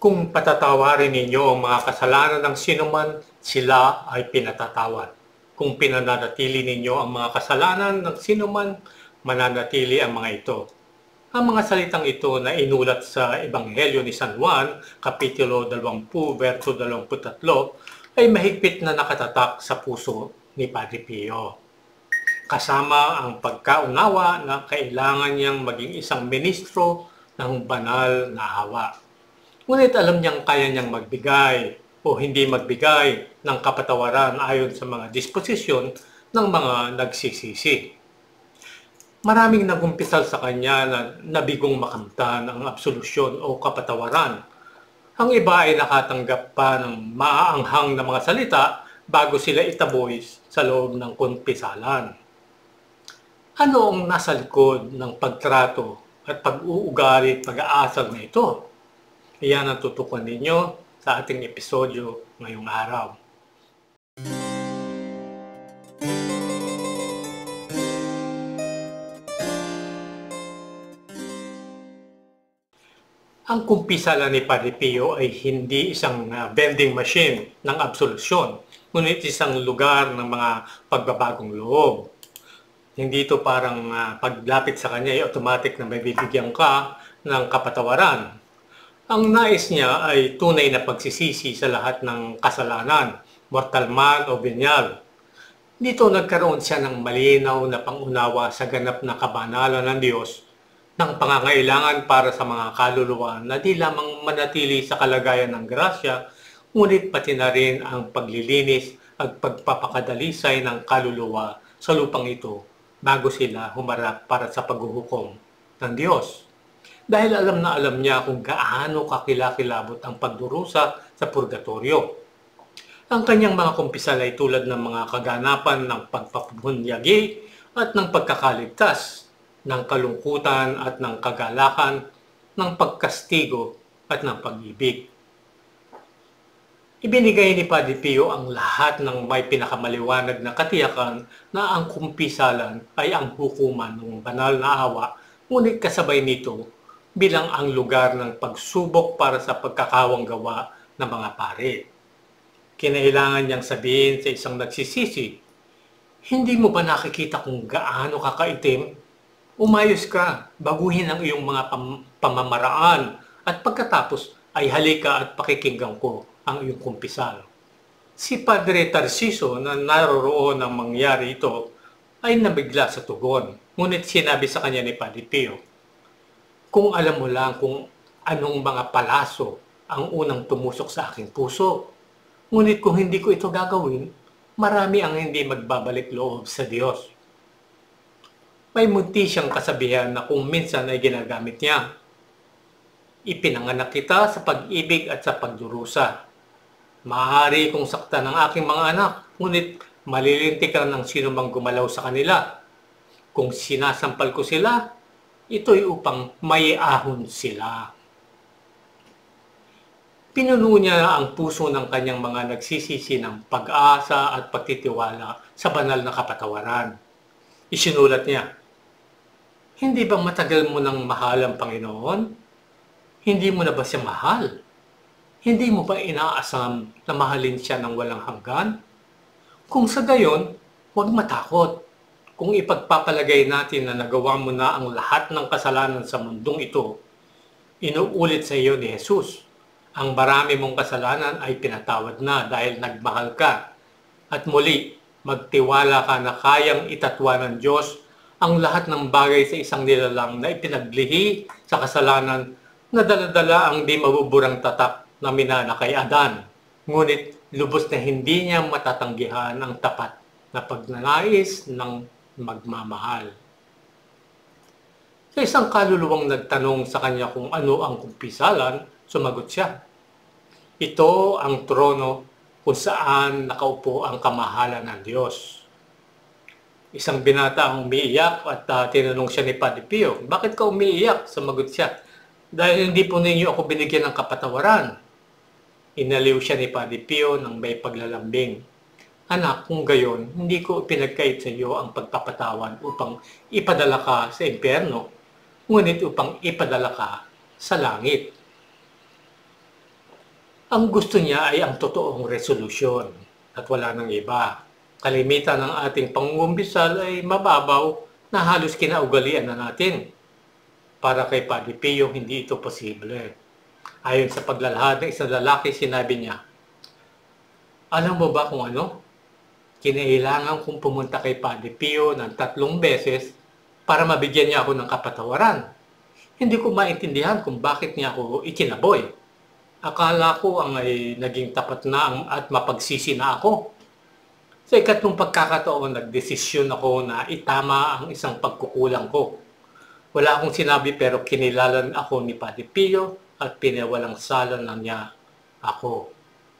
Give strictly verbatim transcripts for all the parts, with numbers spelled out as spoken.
Kung patatawarin ninyo ang mga kasalanan ng sinuman, sila ay pinatatawad. Kung pinananatili ninyo ang mga kasalanan ng sinuman, mananatili ang mga ito. Ang mga salitang ito na inulat sa Ebanghelyo ni San Juan, Kapitulo twenty, verso twenty-three, ay mahigpit na nakatatak sa puso ni Padre Pio. Kasama ang pagkaunawa na kailangan niyang maging isang ministro ng banal na awa. Ngunit alam niyang kaya niyang magbigay o hindi magbigay ng kapatawaran ayon sa mga disposisyon ng mga nagsisisi. Maraming nagumpisal sa kanya na nabigong makamtan ang absolusyon o kapatawaran. Ang iba ay nakatanggap pa ng maaanghang na mga salita bago sila itaboy sa loob ng kumpisalan. Ano ang nasa likod ng pagtrato at pag-uugali at pag-aasal na ito? Iyan ang tutukan ninyo sa ating episodyo ngayong araw. Ang kumpisalan ni Padre Pio ay hindi isang uh, vending machine ng absolusyon, ngunit isang lugar ng mga pagbabagong loob. Hindi ito parang uh, paglapit sa kanya ay automatic na may bibigyan ka ng kapatawaran. Ang nais niya ay tunay na pagsisisi sa lahat ng kasalanan, mortal man o binyag. Dito nagkaroon siya ng malinaw na pangunawa sa ganap na kabanalan ng Diyos ng pangangailangan para sa mga kaluluwa na di lamang manatili sa kalagayan ng grasya, ngunit pati na rin ang paglilinis at pagpapakadalisay ng kaluluwa sa lupang ito bago sila humarap para sa paghuhukom ng Diyos. Dahil alam na alam niya kung gaano kakilakilabot ang pagdurusa sa purgatorio. Ang kanyang mga kumpisal ay tulad ng mga kaganapan ng pagpapabunyagi at ng pagkakaligtas, ng kalungkutan at ng kagalakan, ng pagkastigo at ng pag-ibig. Ibinigay ni Padre Pio ang lahat ng may pinakamaliwanag na katiyakan na ang kumpisalan ay ang hukuman ng banal na awa, ngunit kasabay nito bilang ang lugar ng pagsubok para sa pagkakawang gawa ng mga pari. Kinailangan niyang sabihin sa isang nagsisisi, "Hindi mo ba nakikita kung gaano kakaitim? Umayos ka, baguhin ang iyong mga pam- pamamaraan at pagkatapos ay halika at pakikinggan ko ang iyong kumpisal." Si Padre Tarciso na naroroon ng mangyari ito ay nabigla sa tugon. Ngunit sinabi sa kanya ni Padre Pio, "Kung alam mo lang kung anong mga palaso ang unang tumusok sa aking puso. Ngunit kung hindi ko ito gagawin, marami ang hindi magbabalik loob sa Diyos." May munti siyang kasabihan na kung minsan ay ginagamit niya. "Ipinanganak kita sa pag-ibig at sa pagdurusa. Maaari kong saktan ng aking mga anak, ngunit malilintikan ng sino mang gumalaw sa kanila. Kung sinasampal ko sila, ito'y upang maiahon sila." Pinuno niya ang puso ng kanyang mga nagsisisi ng pag-asa at pagtitiwala sa banal na kapatawaran. Isinulat niya, "Hindi ba matagal mo nang mahal ang Panginoon? Hindi mo na ba siya mahal? Hindi mo ba inaasam na mahalin siya ng walang hanggan? Kung sa gayon, huwag matakot. Kung ipagpapalagay natin na nagawa mo na ang lahat ng kasalanan sa mundong ito, inuulit sa iyo ni Jesus, ang marami mong kasalanan ay pinatawad na dahil nagmahal ka. At muli, magtiwala ka na kayang itatwa ng Diyos ang lahat ng bagay sa isang nilalang na ipinaglihi sa kasalanan na dala-dala ang di mabuburang tatak na minana kay Adan. Ngunit lubos na hindi niya matatanggihan ang tapat na pagnanais ng magmamahal." Sa isang kaluluwang nagtanong sa kanya kung ano ang kumpisalan, sumagot siya, "Ito ang trono kung saan nakaupo ang kamahalan ng Diyos." Isang binata ang umiiyak at uh, tinanong siya ni Padre Pio, "Bakit ka umiiyak?" Sumagot siya, "Dahil hindi po ninyo ako binigyan ng kapatawaran." Inaliw siya ni Padre Pio ng may paglalambing, "Anak, kung gayon, hindi ko pinagkait sa iyo ang pagpapatawad upang ipadala ka sa impyerno, ngunit upang ipadala ka sa langit." Ang gusto niya ay ang totoong resolusyon at wala nang iba. Kalimitan ng ating pangungumbisal ay mababaw na halos kinaugalian na natin. Para kay Padre Pio, hindi ito posible. Ayon sa paglalahad ng isang lalaki, sinabi niya, "Alam mo ba kung ano? Kinailangan kong pumunta kay Padre Pio ng tatlong beses para mabigyan niya ako ng kapatawaran. Hindi ko maintindihan kung bakit niya ako ikinaboy. Akala ko ang ay naging tapat na at mapagsisi na ako. Sa ikatlong pagkakataon, nagdesisyon ako na itama ang isang pagkukulang ko. Wala akong sinabi pero kinilalan ako ni Padre Pio at pinawalang sala na niya ako."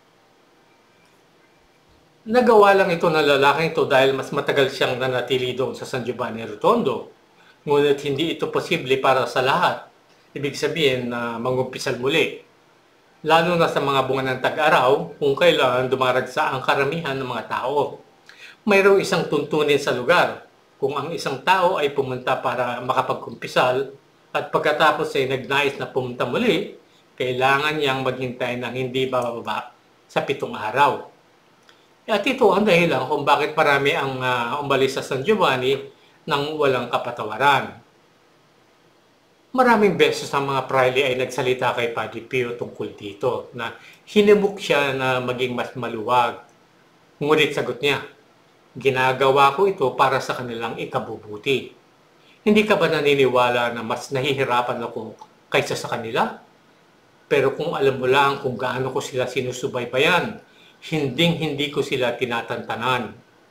Nagawa lang ito ng lalaking ito dahil mas matagal siyang nanatili doon sa San Giovanni Rotondo. Ngunit hindi ito posible para sa lahat. Ibig sabihin na mangumpisal muli. Lalo na sa mga bunga ng tag-araw kung kailan dumaragsa ang karamihan ng mga tao. Mayroong isang tuntunin sa lugar. Kung ang isang tao ay pumunta para makapagkumpisal at pagkatapos ay nagnais na pumunta muli, kailangan niyang maghintay ng hindi bababa sa pitong araw. At ito ang dahilan kung bakit marami ang uh, umalis sa San Giovanni nang walang kapatawaran. Maraming beses ang mga praile ay nagsalita kay Padre Pio tungkol dito na hinimok siya na maging mas maluwag. Ngunit sagot niya, "Ginagawa ko ito para sa kanilang ikabubuti. Hindi ka ba naniniwala na mas nahihirapan ako kaysa sa kanila? Pero kung alam mo lang kung gaano ko sila sinusubaybayan, hinding-hindi ko sila tinatantanan."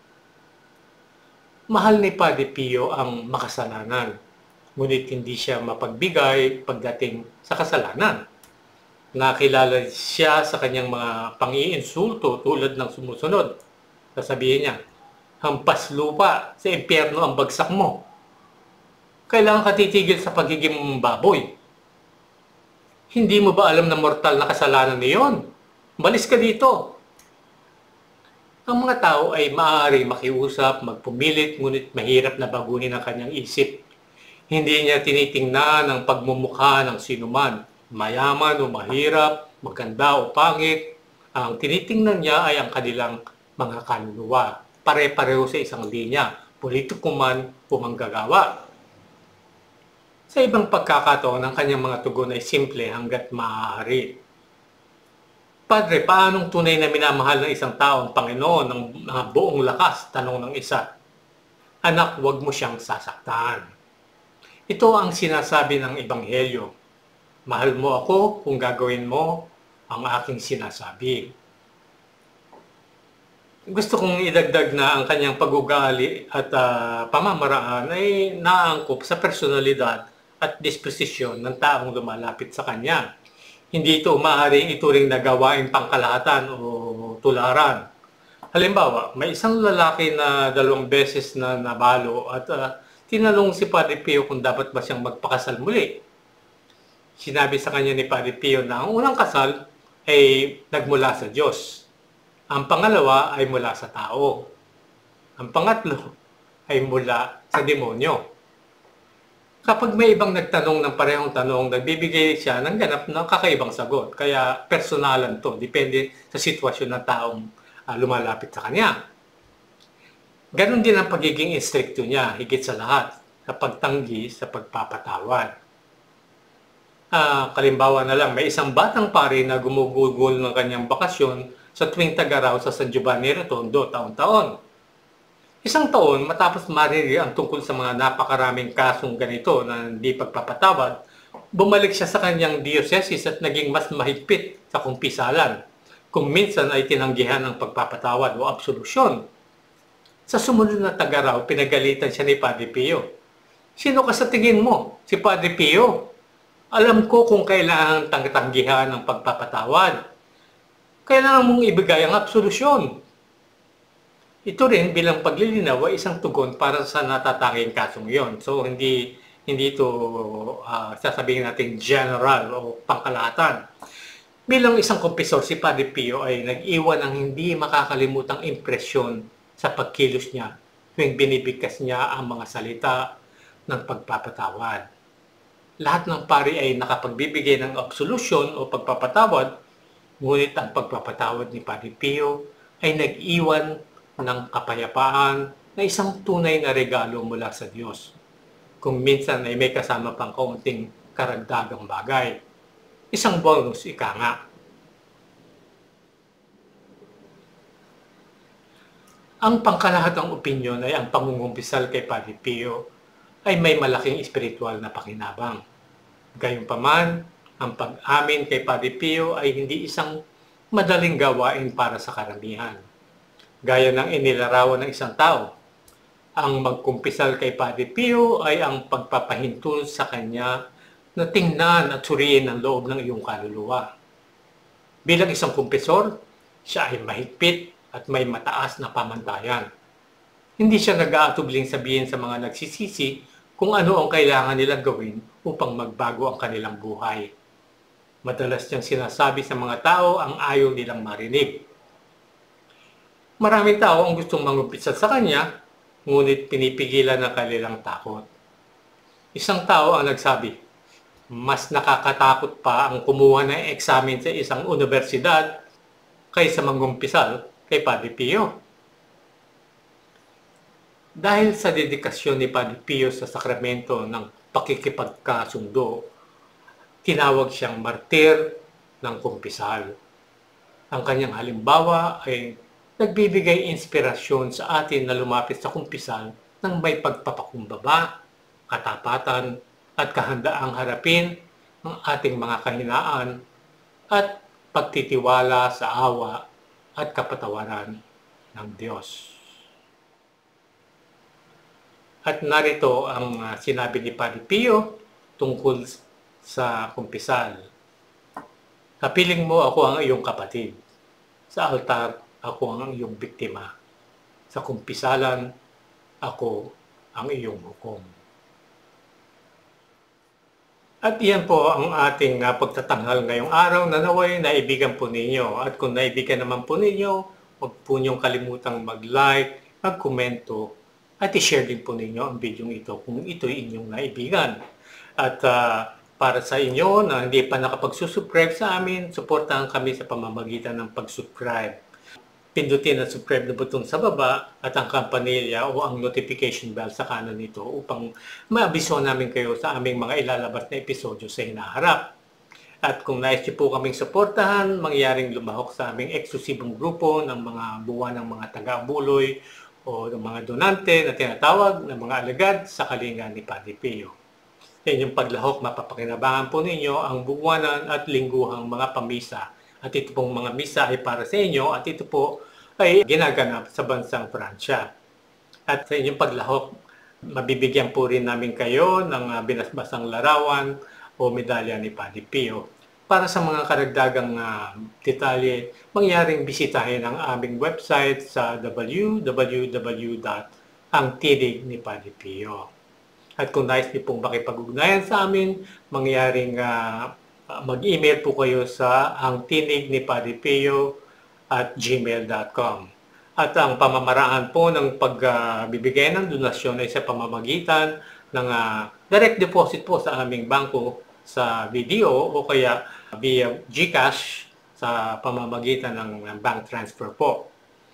Mahal ni Padre Pio ang makasalanan, ngunit hindi siya mapagbigay pagdating sa kasalanan. Nakilala siya sa kanyang mga pang-iinsulto tulad ng sumusunod. Sasabihin niya, "Hampas lupa, sa impyerno ang bagsak mo. Kailangan ka titigil sa pagiging baboy. Hindi mo ba alam na mortal na kasalanan niyon? Malis ka dito." Ang mga tao ay maaaring makiusap, magpumilit, ngunit mahirap na baguhin ang kanyang isip. Hindi niya tinitingnan ang pagmumukha ng sinuman, mayaman o mahirap, maganda o pangit. Ang tinitingnan niya ay ang kanilang mga kaluluwa. Pare-pareho sa isang linya, politiko man o manggagawa. Sa ibang pagkakataon, ang kanyang mga tugon ay simple hanggat maaari. "Padre, paanong tunay na minamahal ng isang tao ang Panginoon ng mga buong lakas?" tanong ng isa. "Anak, huwag mo siyang sasaktan." Ito ang sinasabi ng Ebanghelyo. Mahal mo ako kung gagawin mo ang aking sinasabi. Gusto kong idagdag na ang kanyang pag-ugali at uh, pamamaraan ay naangkop sa personalidad at disposisyon ng taong lumalapit sa kanya. Hindi ito maaaring ituring na gawain pangkalahatan o tularan. Halimbawa, may isang lalaki na dalawang beses na nabalo at uh, tinanong si Padre Pio kung dapat ba siyang magpakasal muli. Sinabi sa kanya ni Padre Pio na ang unang kasal ay nagmula sa Diyos. Ang pangalawa ay mula sa tao. Ang pangatlo ay mula sa demonyo. Kapag may ibang nagtanong ng parehong tanong, nagbibigay siya ng ganap ng kakaibang sagot. Kaya personalan to, depende sa sitwasyon ng taong uh, lumalapit sa kanya. Ganon din ang pagiging instrikto niya, higit sa lahat, sa pagtanggi sa pagpapatawad. Uh, kalimbawa na lang, may isang batang pare na gumugugol ng kanyang bakasyon sa tuwing tag-araw sa San Giovanni Rotondo taon-taon. Isang taon, matapos marinig ang tungkol sa mga napakaraming kasong ganito na hindi pagpapatawad, bumalik siya sa kanyang diocese at naging mas mahigpit sa kumpisalan, kung minsan ay tinanggihan ang pagpapatawad o absolusyon. Sa sumunod na tag-araw, pinagalitan siya ni Padre Pio. "Sino ka sa tingin mo? Si Padre Pio. Alam ko kung kailangan tanggihan ang pagpapatawad. Kailangan mong ibigay ang absolusyon." Ito rin bilang paglilinaw ay isang tugon para sa natatanging kasong iyon. So hindi hindi ito uh, sasabihin natin general o pangkalahatan. Bilang isang kumpisor, si Padre Pio ay nag-iwan ng hindi makakalimutang impresyon sa pagkilos niya tuwing binibigkas niya ang mga salita ng pagpapatawad. Lahat ng pari ay nakapagbibigay ng absolusyon o pagpapatawad, Ngunit ang pagpapatawad ni Padre Pio ay nag-iwan ng kapayapaan na isang tunay na regalo mula sa Diyos. Kung minsan ay may kasama pang kaunting karagdagang bagay. Isang bonus, ika nga. Ang pangkalahatang opinyon ay ang pangungumpisal kay Padre Pio ay may malaking espiritual na pakinabang. Gayunpaman, ang pag-amin kay Padre Pio ay hindi isang madaling gawain para sa karamihan. Gaya ng inilarawan ng isang tao, ang magkumpisal kay Padre Pio ay ang pagpapahinto sa kanya na tingnan at suriin ang loob ng iyong kaluluwa. Bilang isang kumpisor, siya ay mahigpit at may mataas na pamantayan. Hindi siya nag-aatubling sabihin sa mga nagsisisi kung ano ang kailangan nilang gawin upang magbago ang kanilang buhay. Madalas niyang sinasabi sa mga tao ang ayaw nilang marinig. Maraming tao ang gustong mangumpisal sa kanya, ngunit pinipigilan ng kanilang takot. Isang tao ang nagsabi, mas nakakatakot pa ang kumuha ng eksamen sa isang universidad kaysa mangumpisal kay Padre Pio. Dahil sa dedikasyon ni Padre Pio sa sakramento ng pakikipagkasundo, tinawag siyang martir ng kumpisal. Ang kanyang halimbawa ay nagbibigay inspirasyon sa atin na lumapit sa kumpisal ng may pagpapakumbaba, katapatan, at kahandaang harapin ang ating mga kahinaan at pagtitiwala sa awa at kapatawaran ng Diyos. At narito ang uh, sinabi ni Padre Pio tungkol sa kumpisal. Kapiling mo ako ang iyong kapatid. Sa altar, ako ang iyong biktima. Sa kumpisalan, ako ang iyong hukom. At iyan po ang ating uh, pagtatanghal ngayong araw na naway naibigan po ninyo. At kung naibigan naman po ninyo, huwag po niyong kalimutang mag-like, mag-komento, at i-share din po ninyo ang video ito kung ito'y inyong naibigan. At uh, para sa inyo na hindi pa nakapag-subscribe sa amin, suportahan kami sa pamamagitan ng pag-subscribe. Pindutin ang subscribe na button sa baba at ang kampanilya o ang notification bell sa kanan nito upang maabiso namin kayo sa aming mga ilalabas na episodyo sa hinaharap. At kung nais niyo po kaming suportahan, mangyaring lumahok sa aming eksklusibong grupo ng mga buwan ng mga taga-abuloy o ng mga donante na tinatawag ng mga alagad sa kalinga ni Padre Pio. Sa inyong paglahok, mapapakinabangan po ninyo ang buwanan at lingguhang mga pamisa. At ito pong mga misa ay para sa inyo at ito po ay ginaganap sa bansang Pransya. At sa inyong paglahok, mabibigyan po rin namin kayo ng binasbasang larawan o medalya ni Padre Pio. Para sa mga karagdagang uh, detalye, mangyaring bisitahin ang aming website sa w w w dot ang tinig ni Padre Pio. At kung nais niyo pong makipag-ugnayan sa amin, mangyaring uh, mag-email po kayo sa ang tinig ni Padre Pio at gmail dot com. At ang pamamaraan po ng pagbibigay uh, ng donasyon ay sa pamamagitan ng uh, direct deposit po sa aming bangko sa video o kaya via GCash sa pamamagitan ng bank transfer po.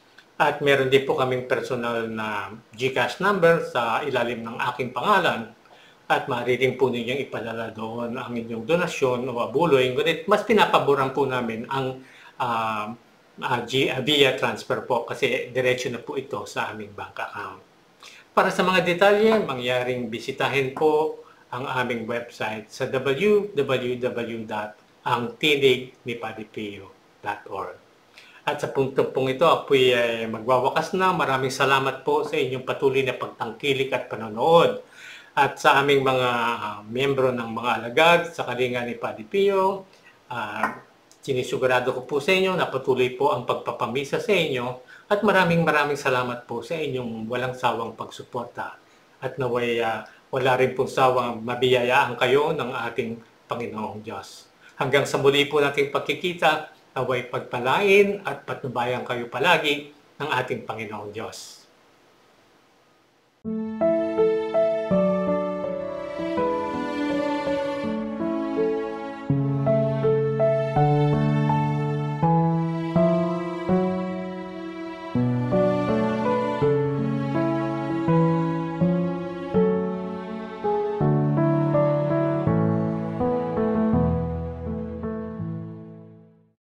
At meron din po kaming personal na GCash number sa ilalim ng aking pangalan. At maaari din po ninyong ipadala doon ang inyong donasyon o abuloy. Ngunit mas pinapaboran po namin ang uh, uh, G, uh, via transfer po kasi diretso na po ito sa aming bank account. Para sa mga detalye, mangyaring bisitahin po ang aming website sa w w w dot ang tinig ni Padre Pio dot org. At sa puntong pong ito, ako ay magwawakas na. Maraming salamat po sa inyong patuloy na pagtangkilik at panonood. At sa aming mga uh, miyembro ng mga alagad sa kalinga ni Padre Pio, uh, sinisigurado ko po sa inyo na patuloy po ang pagpapamisa sa inyo at maraming maraming salamat po sa inyong walang sawang pagsuporta. At naway uh, wala rin pong sawang mabiyayaan kayo ng ating Panginoong Diyos. Hanggang sa muli po nating pagkikita, naway pagpalain at patnubayan kayo palagi ng ating Panginoong Diyos.